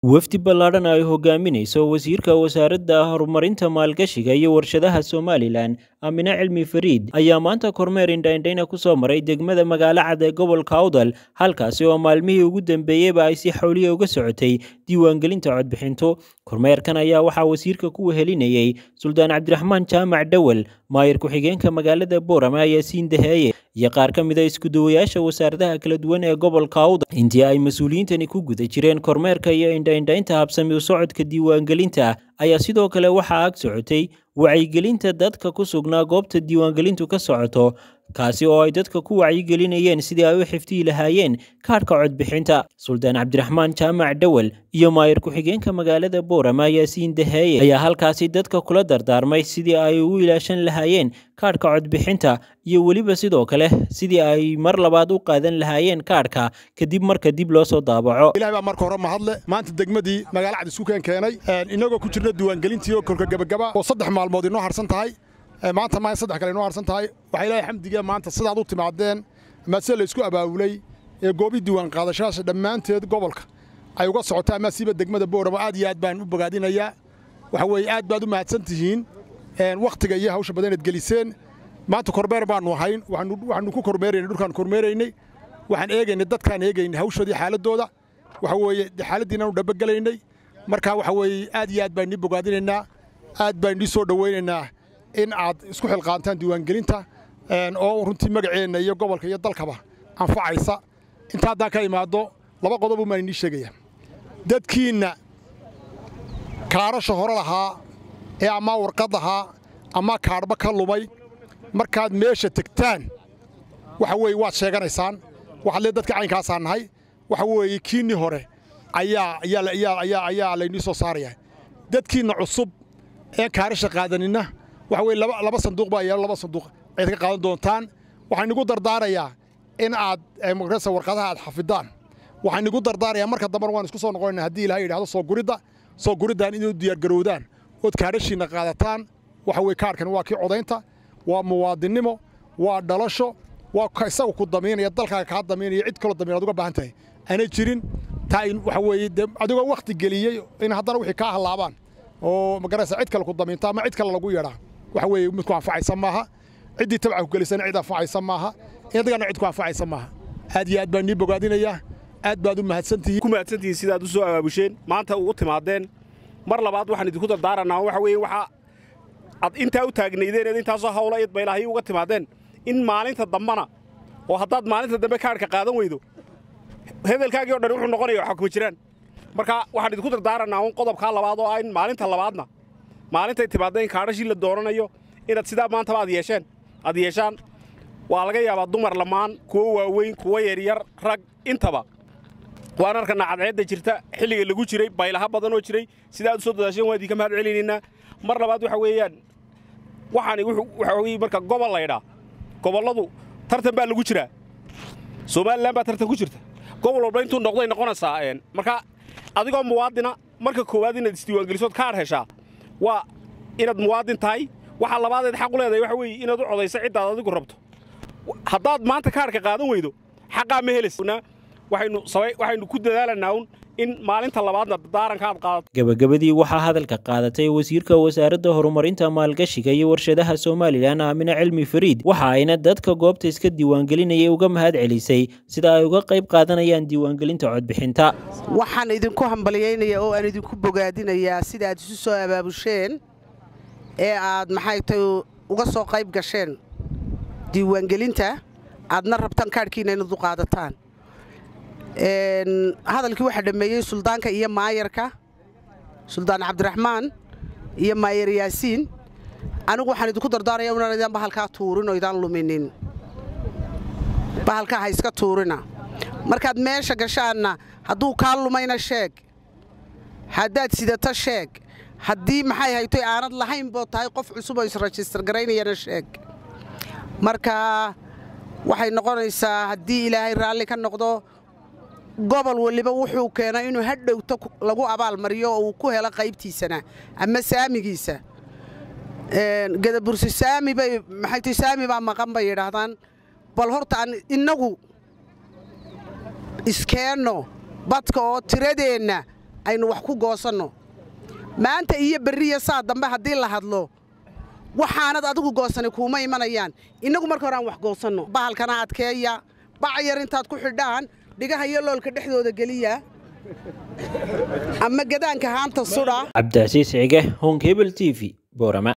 wafdi ballaaran ay hogaaminayso wasiirka wasaaradda horumarinta maalgashiga iyo warshadaha Somaliland Amina Cilmi Fariid ayaa maanta kormeer indhaindhayna ku soo maray degmada magaalo cad ee gobolka Awdal halkaasi oo maalmihii ugu dambeeyayba ay si xawliya uga socotay diiwaangelinta codbixinta. Kormeerkan ayaa waxaa wasiirka ku wehelinayay Suldaan Cabdiraxmaan Jaamac Dawal, maayir ku-xigeenka magaalada Boorama Yaasiin Dahaye iyo qaar ka mid ah isku duwayaasha wasaaradaha kala duwan ee gobolka Awdal. Intii ay mas'uuliyiintani ku guda jireen kormeerka iyo indhaindhaynta habsami u socodka diiwaangelinta ayaa sidoo kale waxaa ag socotay wacyigelinta dadka ku sugnaa goobta diiwaangelintu ka socoto, kaasi oo ay dadka ku wacyigelinayeen sidii ay u xifdiyi lahaayeen kaadhka codbixinta. Suldaan Cabdiraxmaan Jaamac Dawal iyo maayir ku-xigeenka magaalada Boorama Yaasiin Dahaye ayaa halkaasi dadka kula dardaarmay sidii ay ugu ilaashan lahaayeen kaadhka codbixinta iyo weliba sidoo kale sidii ay mar labaad u qaadan lahaayeen kaadhka kadib marka dib loo soo daabaco. Ilaahay baa marka hore mahadle maanta degmadii magaalo cad isku keenay inagoo ku jirna diiwaangelintii oo kolka gabagaba oo 3 maalmood inoo harsan tahay maanta ma 3 kale inoo harsan tahay. Waxa Ilaahay xamdiga maanta sidaad u timaadeen ma si la isku abaabulay ee goobi diiwaan qaadashada dhammaanteed gobolka ay uga socotaa ma siiba degmada Boorama aad iyo aad baan u bogaadinayaa. Waxa weeye aad baad u mahadsantihiin waqtiga iyo hawsha badan ee geliseen. maanta kormeer baanu ahayn waxaanu ku kormeeraynay dhulkaan kormeeraynay waxaan eegaynay dadkaan eegaynay hawshoodii xaaladooda waxa weeye xaaladiina u dhabagalaynay marka waxa weeye aad iyo aad baan ni bogaadinaynaa aad baan ni soo dhaweynaynaa in aad isku xilqaantaan diiwaangelinta oo runtii magaceena iyo gobolka iyo dalkaba anfacaysa inta hadda ka imaado 2 qodob ma ni sheegaya dadkiina kaarasho hore lahaa ee ama warqadaha ama kaarba ka lumay markaad meesha tagtaan waxa weeye waad sheeganaysaan waxa le dadka caynkaas aan nahay waxa weeye kiini hore ayaa la soo saaraya dadkiina cusub ee kaarasha qaadanina waxa weeye laba sanduuq baa yaalo 2 sanduuq ay ka qaadan doontaan waxaan igu dardaarayaa in aad magrasa warqadaha aad xafidaan waxaan igu dardaarayaa marka dambe waan isku soo noqonaynaa haddii Ilaahay yiraahdo soo guridaan inuu diyaar garowdaan oo kaarashiina qaadataan waxa weeye kaarkan waa kii codaynta waa muwaadinimo waa dhalasho waa isagu ku dameynaya dalka ka dameynaya cid kale dameynad uga baahan tahay ana jirin taa waxa weeye adigoo waqti geliyay in haddana wixii ka halaabaan oo magaraysa cid kale ku dameynta ama cid kale lagu yeeraa waxa weeye mid ku anfacaysa maaha cidii tabca ku galisan cid anfacaysa maaha idagana cid ku anfacaysa maaha aad iyo aad baan ni bogaadinayaa aad baad u mahadsantihiin sidaad u soo abaabusheen maanta ugu timaadeen mar labaad waxaan idinku dardaaranaa waxa weeye waxa ad inta u taagnaydeen inta soo hawlayd ba Ilaahay uga timaadeen in maalinta dambana oo haddaad maalinta dambe kaarka qaadan weydo hedelkaagii oo dhan wuxuu noqonayaa waxa ku jiraan marka waxaan idinku dardaaranaa qodobka labaad oo in maalinta labaadna maalintay timaadeen kaarashii la dooranayo inaad sidaa maanta aad yeeshaan waa laga yaabaa dumar lamaan kuwa waaweyn kuwa yaryar rag intaba waan arkana cadceedda jirta xilliga lagu jiray baylaha badan oo jiray sidaad soo dadaasheen waadi ka mahad celinayna mar labaad waxa weeyaan waxa weeye marka gobol leeyahay goboladu tartan baa lagu jiraa Soomaaliland baa tartan ku jirta gobol walba intuu noqday noqonaysaa marka adigoo muwaadina marka koowaad inaad isdiiwaangeliso kaar heshaa waa inaad muwaadin tahay waxa labaadeed xaq u leedahay waxa weeye inaad u codayso cid aad adigu rabto haddaad maanta kaarka qaadan weydo xaqaa ma helaysaa waxaynu ku dadaalanaa in maalinta labaadna daaranka aad qaadato. Gabagabadii waxaa hadalka qaadatay wasiirka wasaaradda horumarinta maalgashiga iyo warshadaha Somaliland Amina Cilmi Fariid waxa ayna dadka goobta iska diiwaangelinayay uga mahad celisay sida ay uga qayb qaadanayaan diiwaangelinta codbixinta. Waxaan idinku hambalyeynaya oo aan idinku bogaadinayaa sida aad isu soo abaabusheen ee aad maxay tahay uga soo qayb gasheen diiwaangelinta aadna rabtaan kaarkiina inaad u qaadataan. hadalkii waxa dhameeyay suldaanka iyo maayarka Suldaan Cabdiraxmaan iyo maayar Yaasiin anigu waxaan idinku dardaarayaa inaan bahalka tuurin oo idaan luminin bahalka ha iska tuurina markaad meesha gashaana hadduu ka lumayna sheeg haddaad sidata sheeg haddii maxay haytay aanad lahayn boo tahay qof cusub oo is register gareynayana sheeg marka waxay noqonaysaa haddii Ilaahay raalli ka noqdo gobol waliba wuxuu keenay inuu hadhowto lagu abaal mariyo oo uu ku helo qaybtiisana ama saamigiisa gadabursi saami bay maxay tahay saami baa maqan bay yiraahdaan bal horta inagu iskeeno badka oo tiradeena aynu wax ku goosanno maanta iyo bariya saa dambe haddii la hadlo waxaanad adigu goosanay kuuma imanayaan inagu marka hore aan wax goosanno bahalkana adkeeya bacyar intaad ku xidhaan dhigaha iyo loolka dhexdooda geliya ama gadaanka haanta sudha Cabdicasiis Cige Home Cable TV Boorama.